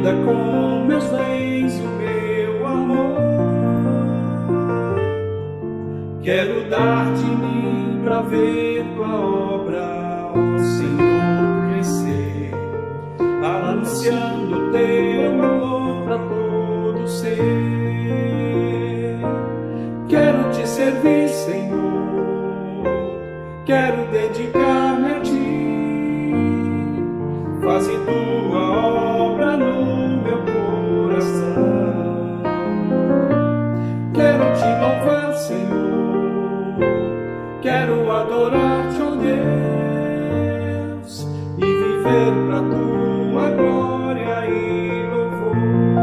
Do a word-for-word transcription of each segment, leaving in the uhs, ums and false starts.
vida com meus bens e o meu amor. Quero dar de mim pra ver tua obra, ó Senhor, crescer, anunciando teu amor pra todo ser. Quero te servir, Senhor, quero dedicar-me a ti. Faze tua obra no meu coração. Quero te louvar, Senhor, quero adorar-te, ó Deus, e viver pra tua glória e louvor.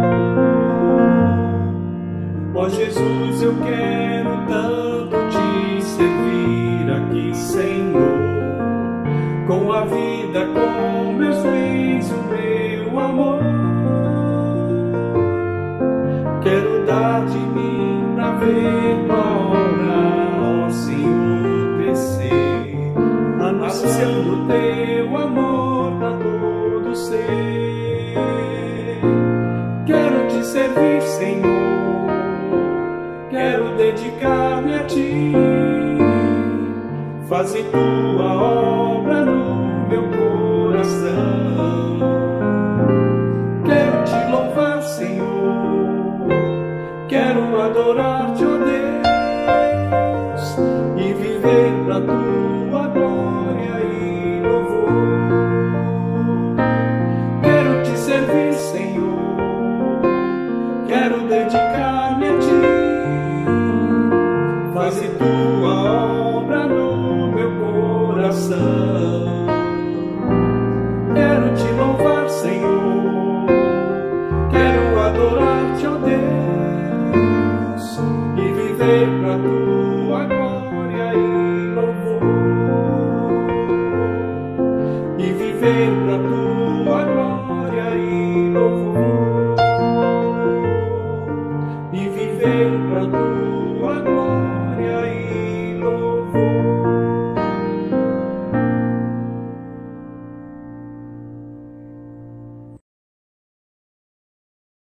Ó Jesus, eu quero tanto te servir aqui, Senhor, com a vida, com meus bens e o meu amor. Quero dar de mim pra ver tua obra, ó Senhor, crescer, anunciando teu amor pra todo ser. Quero te servir, Senhor, quero dedicar-me a ti. Faze tua obra no meu coração. Quero te louvar, Senhor, quero adorar-te, ó Deus, e viver pra tua glória e louvor. Quero te servir, Senhor, quero dedicar-me a ti. Faze tua obra no meu coração. Quero te louvar, Senhor, quero adorar-te, ó Deus, e viver pra tua glória e louvor. E viver pra tua glória e louvor. E viver pra tua glória e